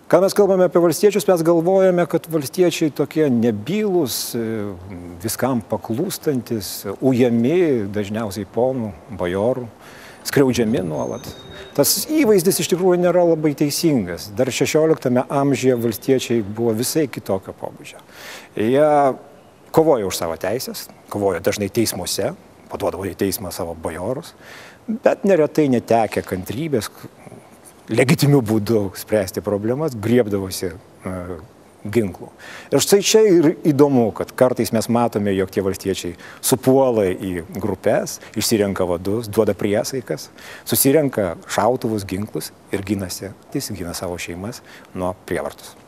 Kai mes kalbame apie valstiečius, mes galvojame, kad valstiečiai tokie nebylūs, viskam paklūstantis, ujami dažniausiai ponų, bajorų, skriaudžiami nuolat. Tas įvaizdis iš tikrųjų nėra labai teisingas. Dar 16 amžiuje valstiečiai buvo visai kitokio pobūdžio. Jie kovojo už savo teisės, kovojo dažnai teismuose, paduodavo į teismą savo bajorus, bet neretai netekę kantrybės, legitimiu būdu spręsti problemas, griebdavosi ginklų. Ir štai čia ir įdomu, kad kartais mes matome, jog tie valstiečiai supuola į grupės, išsirenka vadus, duoda priesaikas, susirenka šautuvus, ginklus ir gina savo šeimas nuo prievartos.